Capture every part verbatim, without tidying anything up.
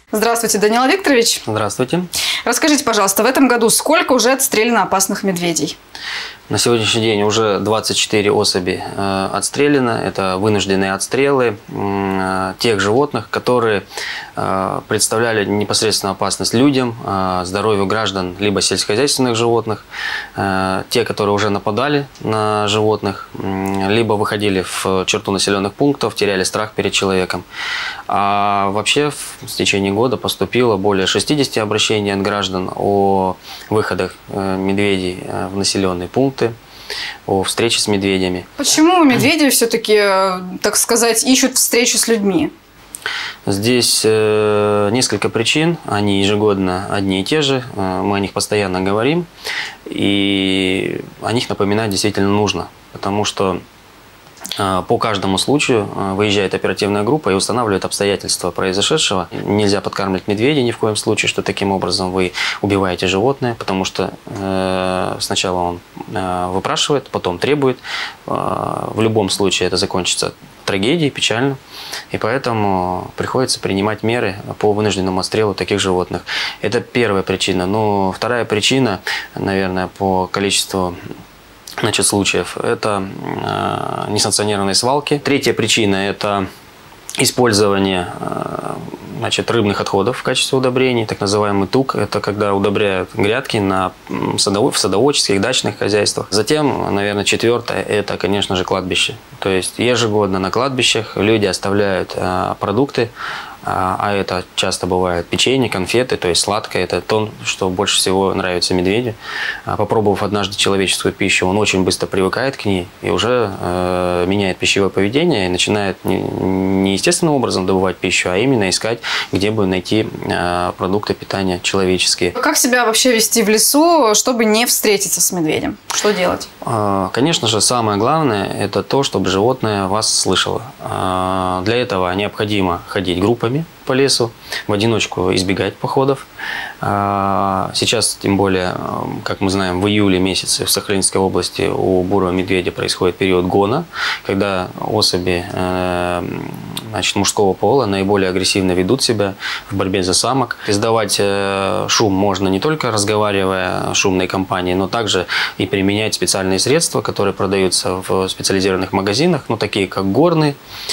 Здравствуйте, Даниил Викторович. Здравствуйте. Расскажите, пожалуйста, в этом году сколько уже отстреляно опасных медведей? На сегодняшний день уже двадцать четыре особи э, отстреляно. Это вынужденные отстрелы э, тех животных, которые э, представляли непосредственную опасность людям, э, здоровью граждан, либо сельскохозяйственных животных. Э, те, которые уже нападали на животных, э, либо выходили в черту населенных пунктов, теряли страх перед человеком. А вообще в течение года поступило более шестидесяти обращений от граждан о выходах э, медведей э, в населенные пункты, о встрече с медведями. Почему медведи все-таки, так сказать, ищут встречу с людьми? Здесь э, несколько причин, они ежегодно одни и те же, э, мы о них постоянно говорим, и о них напоминать действительно нужно, потому что по каждому случаю выезжает оперативная группа и устанавливает обстоятельства произошедшего. Нельзя подкармливать медведей ни в коем случае, что таким образом вы убиваете животное, потому что э, сначала он э, выпрашивает, потом требует. Э, в любом случае это закончится трагедией, печально. И поэтому приходится принимать меры по вынужденному отстрелу таких животных. Это первая причина. Но вторая причина, наверное, по количеству Значит, случаев – это э, несанкционированные свалки. Третья причина – это использование э, значит, рыбных отходов в качестве удобрений, так называемый тук. Это когда удобряют грядки на садово в садоводческих, дачных хозяйствах. Затем, наверное, четвертое – это, конечно же, кладбище. То есть ежегодно на кладбищах люди оставляют э, продукты, а это часто бывает печенье, конфеты, то есть сладкое. Это то, что больше всего нравится медведю. Попробовав однажды человеческую пищу, он очень быстро привыкает к ней и уже э, меняет пищевое поведение и начинает не, не естественным образом добывать пищу, а именно искать, где бы найти э, продукты питания человеческие. Как себя вообще вести в лесу, чтобы не встретиться с медведем? Что делать? Э, конечно же, самое главное – это то, чтобы животное вас слышало. Э, для этого необходимо ходить группами по лесу, в одиночку избегать походов. Сейчас, тем более, как мы знаем, в июле месяце в Сахалинской области у бурого медведя происходит период гона, когда особи значит, мужского пола наиболее агрессивно ведут себя в борьбе за самок. Издавать шум можно не только разговаривая в шумной компании, но также и применять специальные средства, которые продаются в специализированных магазинах, ну, такие как горны,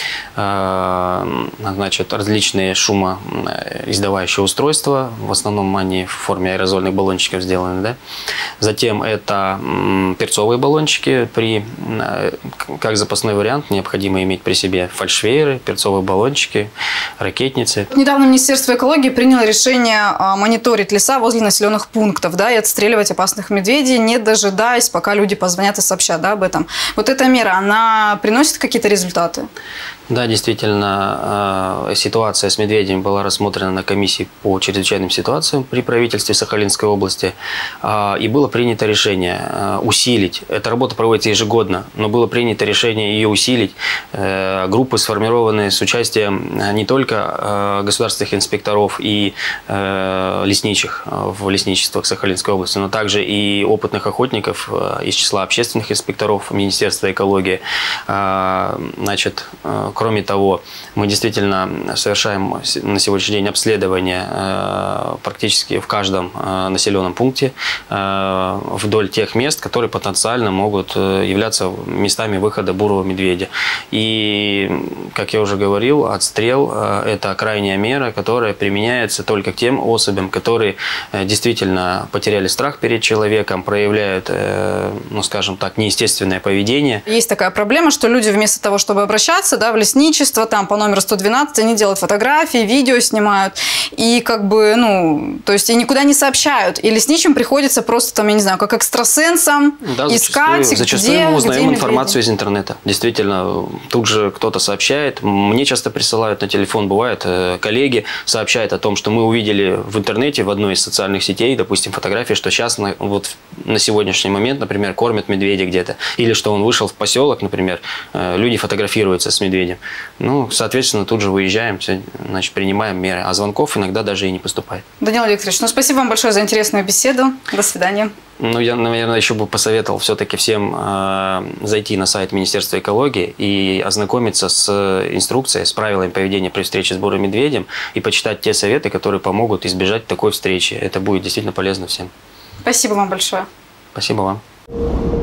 значит, различные шумоиздавающие устройства, в основном они в форме аэрозольных баллончиков сделаны. Да? Затем это перцовые баллончики. При, как запасной вариант необходимо иметь при себе фальшвейеры, перцовые баллончики, ракетницы. Недавно Министерство экологии приняло решение мониторить леса возле населенных пунктов, да, и отстреливать опасных медведей, не дожидаясь, пока люди позвонят и сообщат, да, об этом. Вот эта мера, она приносит какие-то результаты? Да, действительно, ситуация с медведями была рассмотрена на комиссии по чрезвычайным ситуациям при правительстве Сахалинской области. И было принято решение усилить, эта работа проводится ежегодно, но было принято решение ее усилить. Группы сформированы с участием не только государственных инспекторов и лесничих в лесничествах Сахалинской области, но также и опытных охотников из числа общественных инспекторов Министерства экологии. Значит, кроме того, мы действительно совершаем на сегодняшний день обследование практически в каждом населенном пункте вдоль тех мест, которые потенциально могут являться местами выхода бурого медведя. И, как я уже говорил, отстрел – это крайняя мера, которая применяется только к тем особям, которые действительно потеряли страх перед человеком, проявляют, ну, скажем так, неестественное поведение. Есть такая проблема, что люди вместо того, чтобы обращаться, да, в лесничество, там по номеру сто двенадцать, они делают фотографии, видео снимают, и как бы, ну, то есть и никуда не сообщают. И лесничим приходится просто там, я не знаю, как экстрасенсам, да, искать, зачастую, зачастую где, мы узнаем где информацию из интернета. Действительно, тут же кто-то сообщает, мне часто присылают на телефон, бывает, коллеги сообщают о том, что мы увидели в интернете, в одной из социальных сетей, допустим, фотографии, что сейчас на, вот на сегодняшний момент, например, кормят медведя где-то, или что он вышел в поселок, например, люди фотографируются с медведем. Ну, соответственно, тут же выезжаем, значит, принимаем меры. А звонков иногда даже и не поступает. Даниил Викторович, ну спасибо вам большое за интересную беседу. До свидания. Ну, я, наверное, еще бы посоветовал все-таки всем э, зайти на сайт Министерства экологии и ознакомиться с инструкцией, с правилами поведения при встрече с бурым медведем и почитать те советы, которые помогут избежать такой встречи. Это будет действительно полезно всем. Спасибо вам большое. Спасибо вам.